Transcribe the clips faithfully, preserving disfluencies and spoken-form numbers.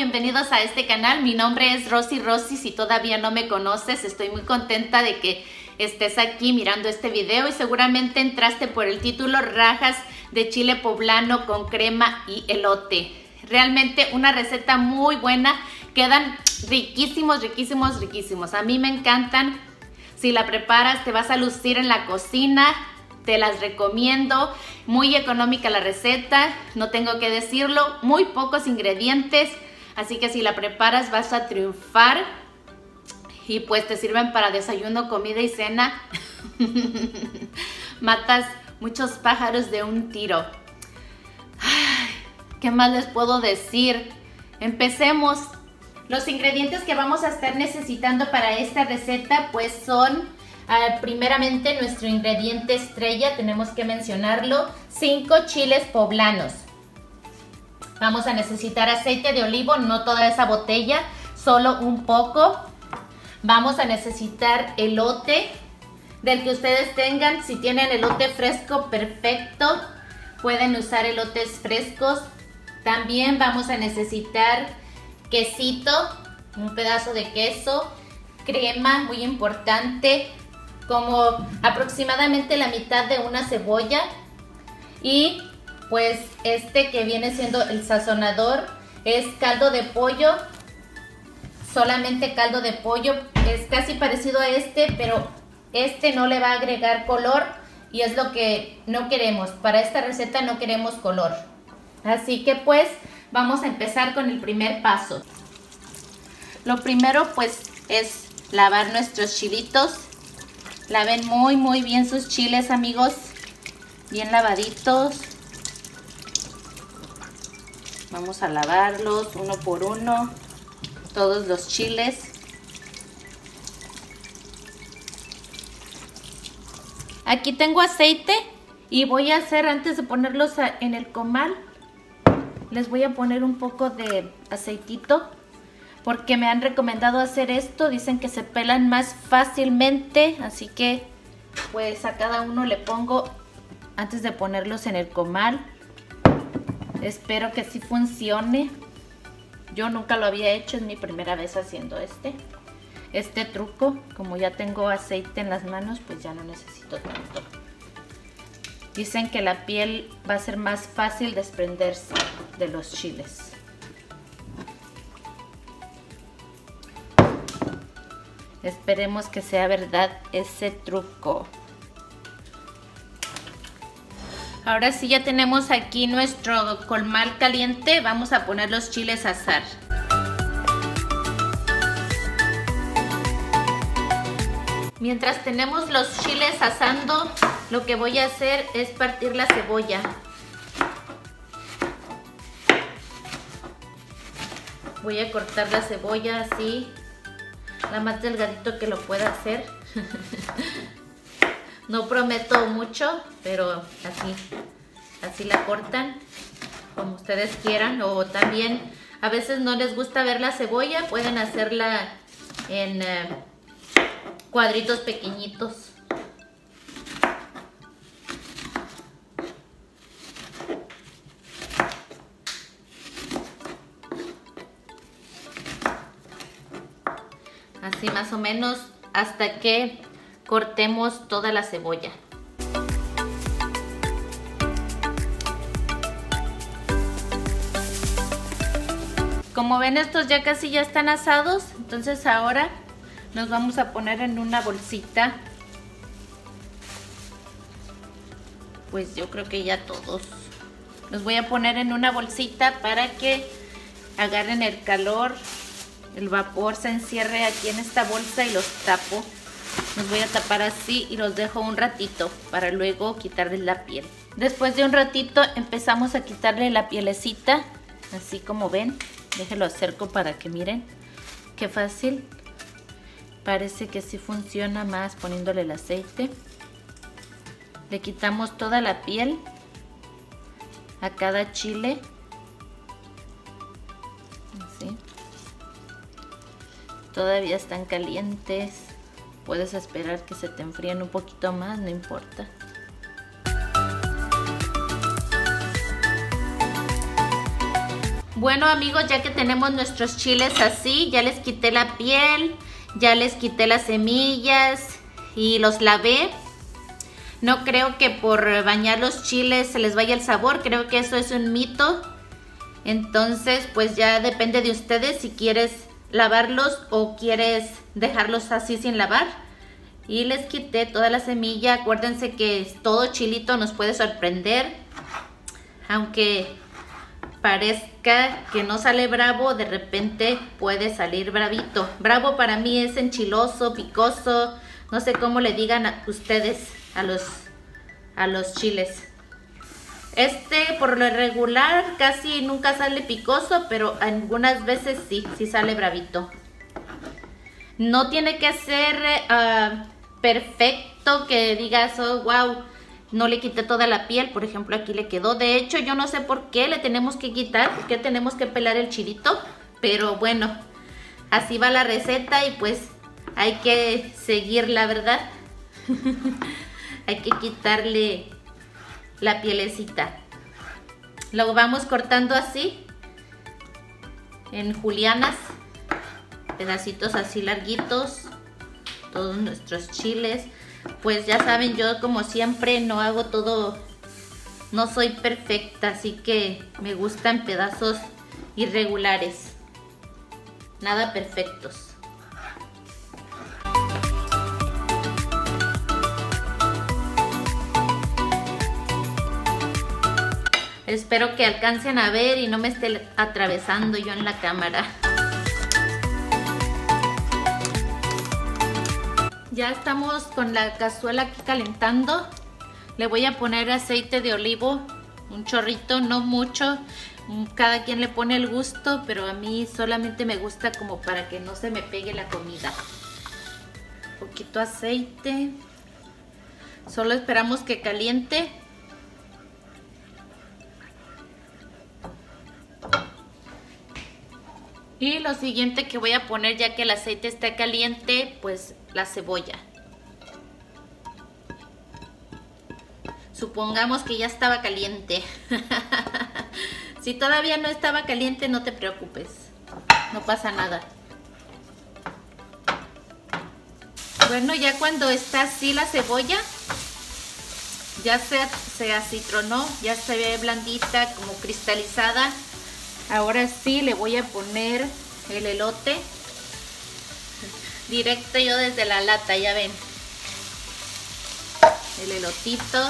bienvenidos a este canal. Mi nombre es Rosy Rosy. Si todavía no me conoces, estoy muy contenta de que estés aquí mirando este video y seguramente entraste por el título: rajas de chile poblano con crema y elote. Realmente una receta muy buena, quedan riquísimos, riquísimos, riquísimos. A mí me encantan. Si la preparas te vas a lucir en la cocina. Te las recomiendo, muy económica la receta, no tengo que decirlo, muy pocos ingredientes, así que si la preparas vas a triunfar y pues te sirven para desayuno, comida y cena. Matas muchos pájaros de un tiro. Ay, ¿qué más les puedo decir? Empecemos. Los ingredientes que vamos a estar necesitando para esta receta pues son... Uh, primeramente nuestro ingrediente estrella, tenemos que mencionarlo, cinco chiles poblanos. Vamos a necesitar aceite de olivo, no toda esa botella, solo un poco. Vamos a necesitar elote, del que ustedes tengan. Si tienen elote fresco, perfecto, pueden usar elotes frescos. También vamos a necesitar quesito, un pedazo de queso, crema, muy importante, como aproximadamente la mitad de una cebolla, y pues este que viene siendo el sazonador es caldo de pollo, solamente caldo de pollo, es casi parecido a este, pero este no le va a agregar color y es lo que no queremos. Para esta receta no queremos color, así que pues vamos a empezar con el primer paso. Lo primero pues es lavar nuestros chilitos. Laven muy muy bien sus chiles, amigos, bien lavaditos. Vamos a lavarlos uno por uno, todos los chiles. Aquí tengo aceite y voy a hacer, antes de ponerlos en el comal, les voy a poner un poco de aceitito, porque me han recomendado hacer esto, dicen que se pelan más fácilmente, así que pues a cada uno le pongo antes de ponerlos en el comal. Espero que sí funcione. Yo nunca lo había hecho, es mi primera vez haciendo este este truco. Como ya tengo aceite en las manos, pues ya no necesito tanto. Dicen que la piel va a ser más fácil desprenderse de los chiles. Esperemos que sea verdad ese truco. Ahora sí, ya tenemos aquí nuestro comal caliente. Vamos a poner los chiles a asar. Mientras tenemos los chiles asando, lo que voy a hacer es partir la cebolla. Voy a cortar la cebolla así, la más delgadito que lo pueda hacer. No prometo mucho, pero así, así la cortan, como ustedes quieran. O también, a veces no les gusta ver la cebolla, pueden hacerla en eh, cuadritos pequeñitos. Así más o menos hasta que cortemos toda la cebolla. Como ven, estos ya casi ya están asados, entonces ahora los vamos a poner en una bolsita. Pues yo creo que ya todos. Los voy a poner en una bolsita para que agarren el calor, el vapor se encierre aquí en esta bolsa, y los tapo. Los voy a tapar así y los dejo un ratito para luego quitarles la piel. Después de un ratito empezamos a quitarle la pielecita, así como ven. Déjenlo acerco para que miren qué fácil. Parece que sí funciona más poniéndole el aceite. Le quitamos toda la piel a cada chile. Así. Todavía están calientes. Puedes esperar que se te enfríen un poquito más, no importa. Bueno amigos, ya que tenemos nuestros chiles así, ya les quité la piel, ya les quité las semillas y los lavé. No creo que por bañar los chiles se les vaya el sabor, creo que eso es un mito. Entonces pues ya depende de ustedes si quieres lavarlos o quieres dejarlos así sin lavar. Y les quité toda la semilla. Acuérdense que todo chilito nos puede sorprender, aunque parezca que no sale bravo, de repente puede salir bravito. Bravo para mí es enchiloso, picoso, no sé cómo le digan a ustedes a los, a los chiles. Este por lo regular casi nunca sale picoso, pero algunas veces sí, sí sale bravito. No tiene que ser uh, perfecto, que digas, oh wow, no le quité toda la piel, por ejemplo aquí le quedó. De hecho yo no sé por qué le tenemos que quitar, por qué tenemos que pelar el chilito, pero bueno, así va la receta y pues hay que seguirla, ¿verdad? Hay que quitarle la pielecita. Lo vamos cortando así, en julianas, pedacitos así larguitos, todos nuestros chiles. Pues ya saben, yo como siempre no hago todo, no soy perfecta, así que me gustan pedazos irregulares, nada perfectos. Espero que alcancen a ver y no me esté atravesando yo en la cámara. Ya estamos con la cazuela aquí calentando. Le voy a poner aceite de olivo, un chorrito, no mucho. Cada quien le pone el gusto, pero a mí solamente me gusta como para que no se me pegue la comida. Un poquito aceite. Solo esperamos que caliente. Y lo siguiente que voy a poner, ya que el aceite está caliente, pues la cebolla. Supongamos que ya estaba caliente. Si todavía no estaba caliente, no te preocupes, no pasa nada. Bueno, ya cuando está así la cebolla, ya se, se acitronó, ya se ve blandita, como cristalizada. Ahora sí le voy a poner el elote directo yo desde la lata, ya ven. El elotito.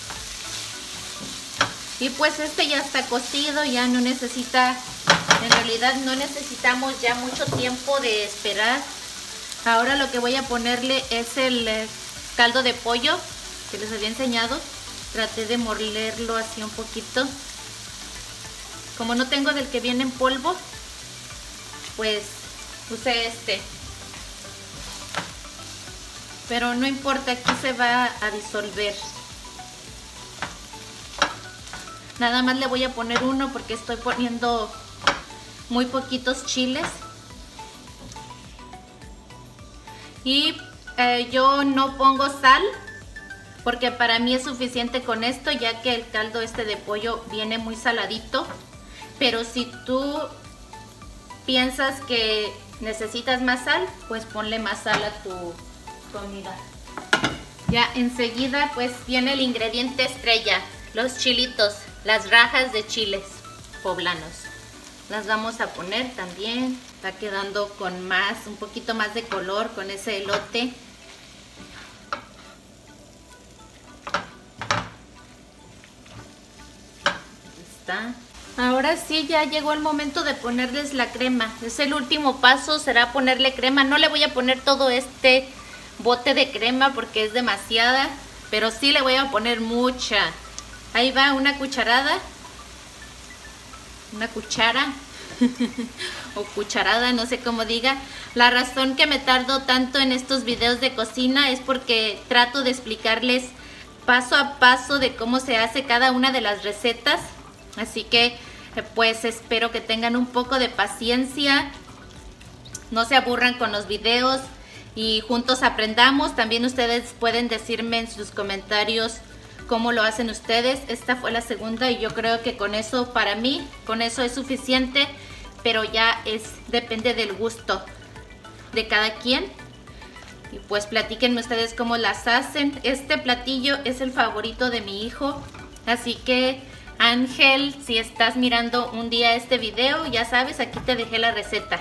Y pues este ya está cocido, ya no necesita, en realidad no necesitamos ya mucho tiempo de esperar. Ahora lo que voy a ponerle es el caldo de pollo que les había enseñado. Traté de molerlo así un poquito. Como no tengo del que viene en polvo, pues usé este. Pero no importa, aquí se va a disolver. Nada más le voy a poner uno porque estoy poniendo muy poquitos chiles. Y eh, yo no pongo sal porque para mí es suficiente con esto, ya que el caldo este de pollo viene muy saladito. Pero si tú piensas que necesitas más sal, pues ponle más sal a tu comida. Ya enseguida pues viene el ingrediente estrella, los chilitos, las rajas de chiles poblanos. Las vamos a poner también, está quedando con más, un poquito más de color con ese elote. Está. Ahora sí, ya llegó el momento de ponerles la crema. Es el último paso, será ponerle crema. No le voy a poner todo este bote de crema porque es demasiada, pero sí le voy a poner mucha. Ahí va una cucharada. Una cuchara. O cucharada, no sé cómo diga. La razón que me tardo tanto en estos videos de cocina es porque trato de explicarles paso a paso de cómo se hace cada una de las recetas. Así que pues espero que tengan un poco de paciencia, no se aburran con los videos y juntos aprendamos. También ustedes pueden decirme en sus comentarios cómo lo hacen ustedes. Esta fue la segunda y yo creo que con eso, para mí, con eso es suficiente, pero ya es, depende del gusto de cada quien. Y pues platíquenme ustedes cómo las hacen. Este platillo es el favorito de mi hijo, así que Ángel, si estás mirando un día este video, ya sabes, aquí te dejé la receta.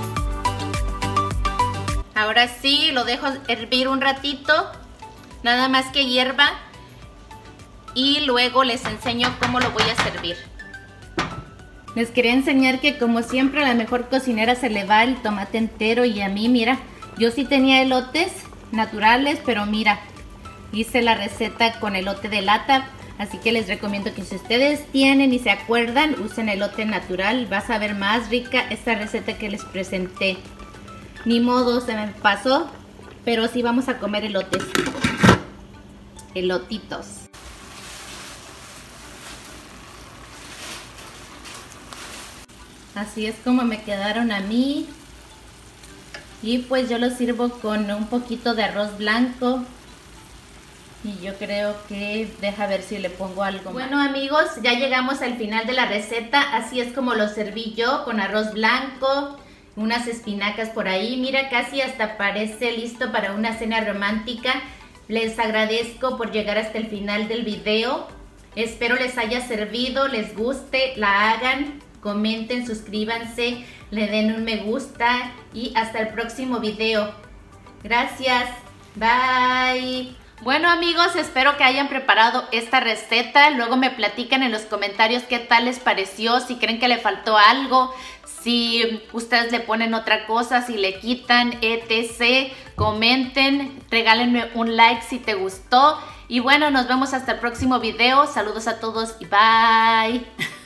Ahora sí, lo dejo hervir un ratito, nada más que hierva, y luego les enseño cómo lo voy a servir. Les quería enseñar que, como siempre, a la mejor cocinera se le va el tomate entero, y a mí, mira, yo sí tenía elotes naturales, pero mira, hice la receta con elote de lata, así que les recomiendo que si ustedes tienen y se acuerdan, usen elote natural. Va a saber más rica esta receta que les presenté. Ni modo, se me pasó, pero sí vamos a comer elotes, elotitos. Así es como me quedaron a mí. Y pues yo lo sirvo con un poquito de arroz blanco. Y yo creo que, deja ver si le pongo algo. Bueno, más. Amigos, ya llegamos al final de la receta. Así es como lo serví yo, con arroz blanco, unas espinacas por ahí. Mira, casi hasta parece listo para una cena romántica. Les agradezco por llegar hasta el final del video. Espero les haya servido, les guste, la hagan, comenten, suscríbanse, le den un me gusta y hasta el próximo video. Gracias, bye. Bueno, amigos, espero que hayan preparado esta receta. Luego me platican en los comentarios qué tal les pareció, si creen que le faltó algo, si ustedes le ponen otra cosa, si le quitan, etcétera. Comenten, regálenme un like si te gustó. Y bueno, nos vemos hasta el próximo video. Saludos a todos y bye.